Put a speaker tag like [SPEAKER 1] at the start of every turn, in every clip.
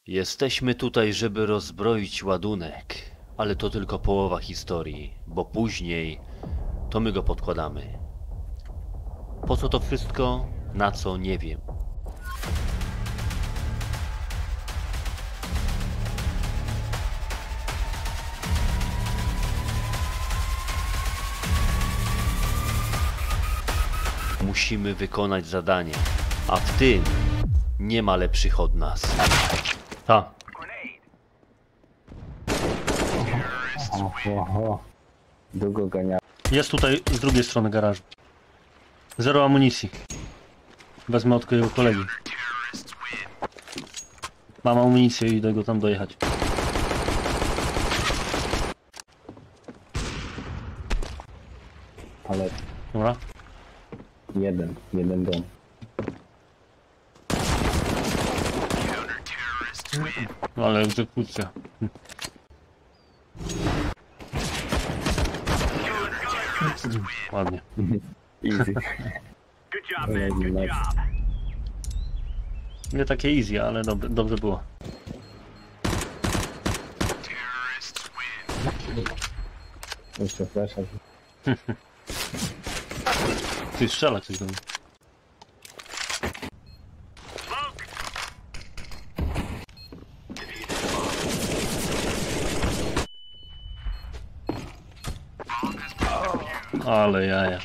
[SPEAKER 1] Jesteśmy tutaj, żeby rozbroić ładunek, ale to tylko połowa historii, bo później to my go podkładamy. Po co to wszystko? Na co? Nie wiem. Musimy wykonać zadanie, a w tym nie ma lepszych od nas. Ta.
[SPEAKER 2] Oho. Długo gania.
[SPEAKER 3] Jest tutaj z drugiej strony garażu. Zero amunicji. Wezmę od jego kolegi. Mam amunicję i idę go tam dojechać.
[SPEAKER 2] Ale
[SPEAKER 3] Dobra?
[SPEAKER 2] jeden dom.
[SPEAKER 3] Ale egzekucja. Ładnie.
[SPEAKER 2] Easy. Nice.
[SPEAKER 3] Nie takie easy, ale dobrze było.
[SPEAKER 2] Jeszcze flasha.
[SPEAKER 3] Ty strzela coś do mnie. Ale jaja.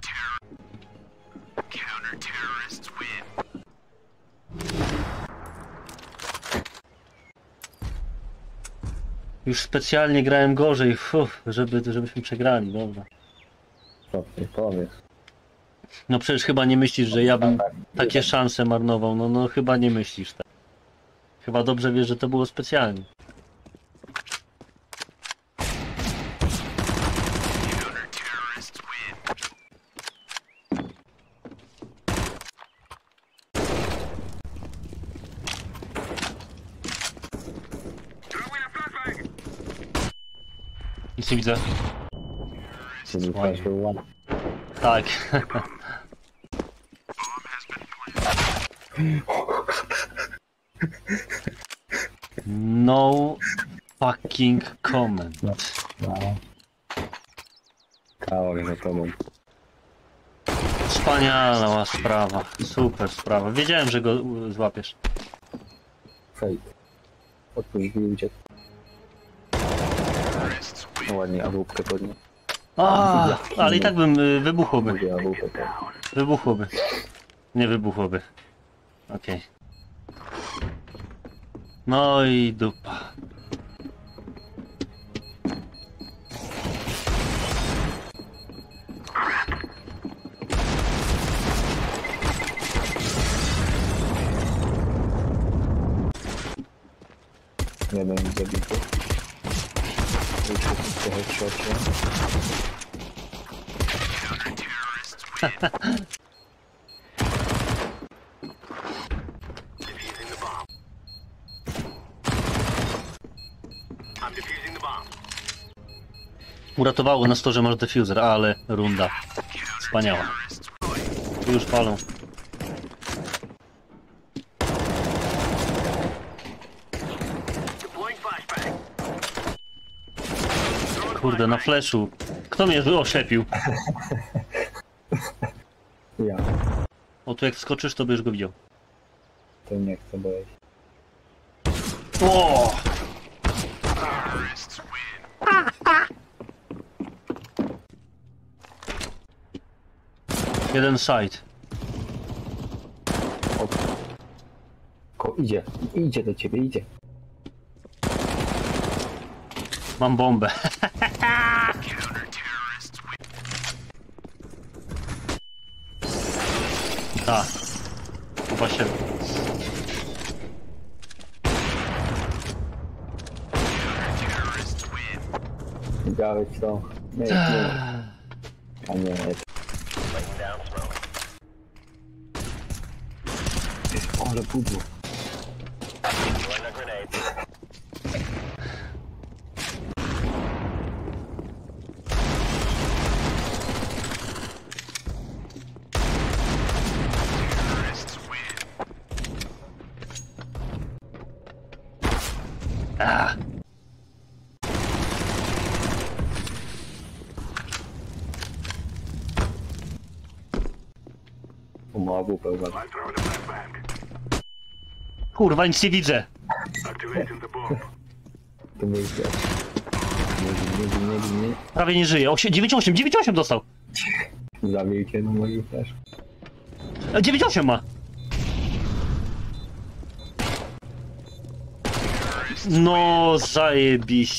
[SPEAKER 3] Już specjalnie grałem gorzej, żebyśmy przegrali, dobra.
[SPEAKER 2] Co ty powiesz?
[SPEAKER 3] No przecież chyba nie myślisz, że ja bym takie szanse marnował, no chyba nie myślisz tak. Chyba dobrze wiesz, że to było specjalnie. Nic nie widzę.
[SPEAKER 2] Czyli flash był one.
[SPEAKER 3] Tak. No fucking comment.
[SPEAKER 2] No. Kawałek za tobą.
[SPEAKER 3] Wspaniała sprawa. Super sprawa. Wiedziałem, że go złapiesz.
[SPEAKER 2] Fate. Otwórz drzwi i uciekł. No ładnie, AWP podnie.
[SPEAKER 3] A, ale i tak bym wybuchłoby.
[SPEAKER 2] Mówię AWP podnie.
[SPEAKER 3] Wybuchłoby. Nie wybuchłoby. Okej. No i dupa.
[SPEAKER 2] Jeden zabity. Jeszcze trochę w środku.
[SPEAKER 3] Uratowało nas to, że masz defuser, ale runda. Wspaniała. Tu już palą. Kurde, na flashu. Kto mnie oślepił?
[SPEAKER 2] Ja.
[SPEAKER 3] O, tu jak wskoczysz, to byś go widział.
[SPEAKER 2] To nie chcę boję się.
[SPEAKER 3] O! Jeden side.
[SPEAKER 2] Idzie do ciebie, idzie.
[SPEAKER 3] Mam bombę. Tak. Chyba się.
[SPEAKER 2] Widziałeś to? Nie. A nie, ale pudło.
[SPEAKER 3] Ah.
[SPEAKER 2] O, ma AWP, uwaga.
[SPEAKER 3] Kurwa, nic nie widzę.
[SPEAKER 2] To mój świat. Nie.
[SPEAKER 3] Prawie nie żyje. 98 dostał.
[SPEAKER 2] Zabił cię na moim też.
[SPEAKER 3] 98 ma. No, zajebiście.